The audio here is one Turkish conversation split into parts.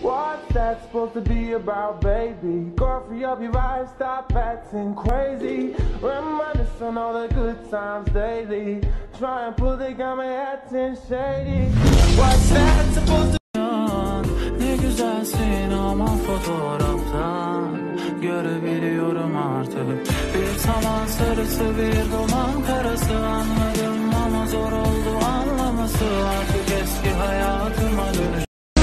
What's that supposed to be about, baby? Go free up your vibe, stop acting crazy. Reminisce on all the good times daily. Try and pull the gun, acting shady. What's that supposed to Ne güzelsin ama fotoğraftan görebiliyorum artık. Bir saman sarısı, bir duman karası, anladım ama zor oldu anlaması. Artık eski hayatıma dönüş.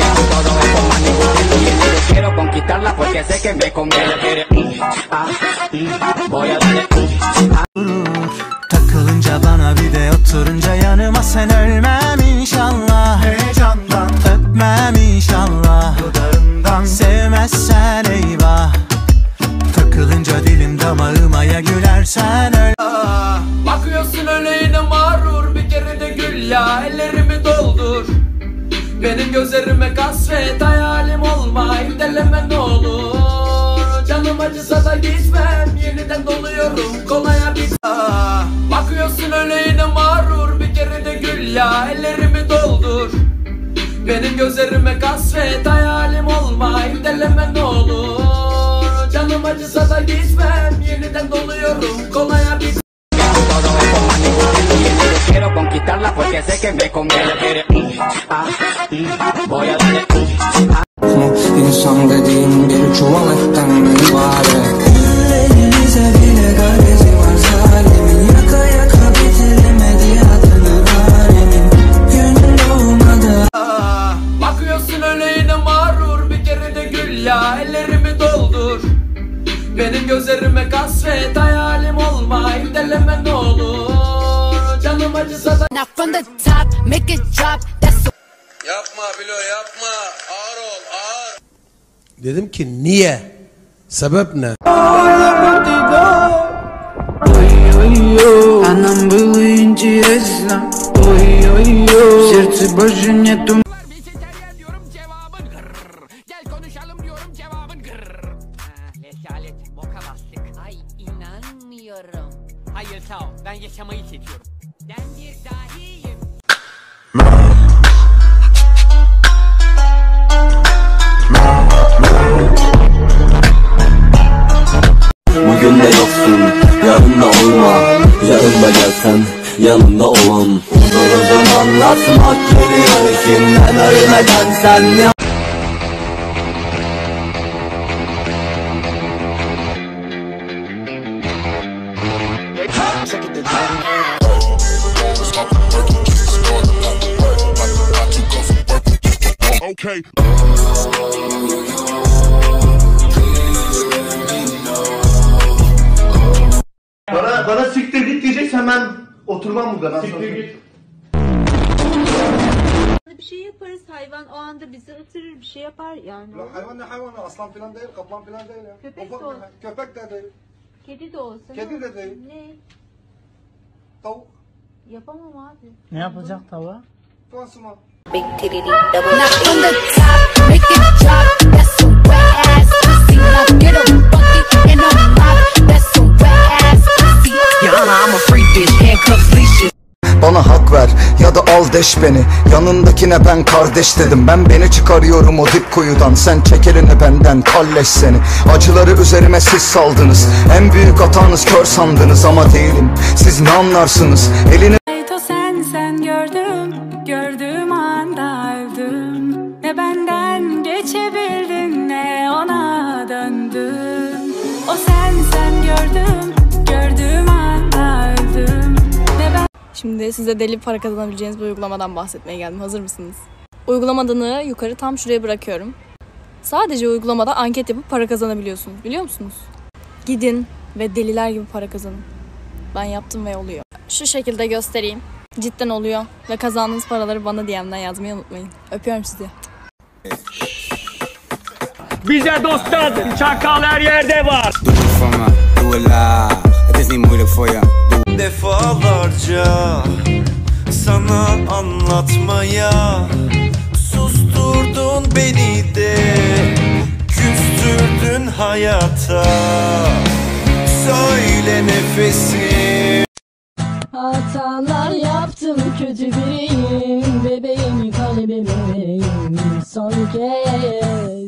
Quiero conquistarla porque sé que me conviene. Voy a darle. Takılınca bana bir de oturunca yanıma, sen ölmem inşallah. Heyecandan öpmem inşallah. Dudağından sevmezsen eyvah. Takılınca dilim damağıma, ya gülersen öl. Bakıyorsun öyle yine mağrur, bir kere de gül ya, ellerimi doldur. Benim gözlerime kasvet, hayalim olma, irdeleme ne olur. Canım acısa da gitmem, yeniden doluyorum kolaya bir. Bakıyorsun öyle yine mağrur, bir kere de gül ya, ellerimi doldur. Benim gözlerime kasvet, hayalim olma, irdeleme ne olur. Canım acısa da gitmem, yeniden doluyorum kolaya bir. Quiero conquistarla porque sé que me conviene. Voy a darle. İnsan dediğin bir çuval etten ibaret. Ellerinize bile garbezi var zalimin. Yaka yaka bitiremedi adını haremin. Gün doğmadı. Bakıyorsun öyle yine mağrur, bir kere de gül ya, ellerimi doldur. Benim gözlerime kasvet, hayalim olma, irdeleme ne olur. Canım acısa da. Now from the top, make it drop. That's Yapma Bilo, yapma. Ağır ol, ağır. Dedim ki niye? Sebep ne? Она была интересна. Ой-ой-ой, сердце больше нету. Vejetaryen diyorum, cevabın gırr. Gel konuşalım diyorum, cevabın gırr. Rezalet, boka bastık. Ay inanmıyorum. Hayır sağ ol, ben yaşamayı seçiyorum. Ben bir dahiyim. Bugün de yoksun, yarın da olma. Yarın da gelsen, yanımda olan. Uzun anlatmak geliyor kimden ölmeden sen ne? Okay. Bana siktir git diyeceksen ben oturmam burada. Siktir git. Bir şey yaparız, hayvan o anda bizi ısırır, bir şey yapar yani. Hayvan ne hayvanı? Aslan falan değil, kaplan falan değil ya. Köpek de olsun. Köpek de değil. Kedi de olsa. Kedi de değil. Ne? Tavuk. Yapamam abi. Ne yapacak tavuğa? Pansuman. Now from the top, make it drop. That's some wet ass pussy. Now get a bucket and a mop. That's some wet ass pussy. Yana I'm a freak bitch, handcuffs, leashes. Bana hak ver ya da al deş beni. Yanındakine ben kardeş dedim. Ben beni çıkarıyorum o dip kuyudan. Sen çek elini benden, kalleş seni. Acıları üzerime siz saldınız. En büyük hatanız kör sandınız ama değilim. Siz ne anlarsınız? Elini Sen gördüğüm anda öldüm. Ne benden geçebildin ne ona döndüm. O sen gördüğüm anda öldüm. Ne ben. Şimdi size deli para kazanabileceğiniz bir uygulamadan bahsetmeye geldim. Hazır mısınız? Uygulama adını yukarı tam şuraya bırakıyorum. Sadece uygulamada anket yapıp para kazanabiliyorsunuz. Biliyor musunuz? Gidin ve deliler gibi para kazanın. Ben yaptım ve oluyor. Şu şekilde göstereyim. Cidden oluyor. Ve kazandığınız paraları bana DM'den yazmayı unutmayın. Öpüyorum sizi. Bize dost lazım, çakal her yerde var. Defalarca sana anlatmaya susturdun beni de, küstürdün hayata. Söyle nefesim. Hatalar yaptım, kötü biriyim. Bebeğim, kalbimi vereyim son kez.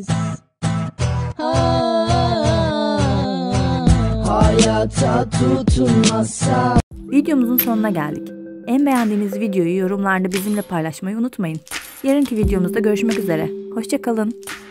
tutunmazsa. Videomuzun sonuna geldik. En beğendiğiniz videoyu yorumlarda bizimle paylaşmayı unutmayın. Yarınki videomuzda görüşmek üzere. Hoşça kalın.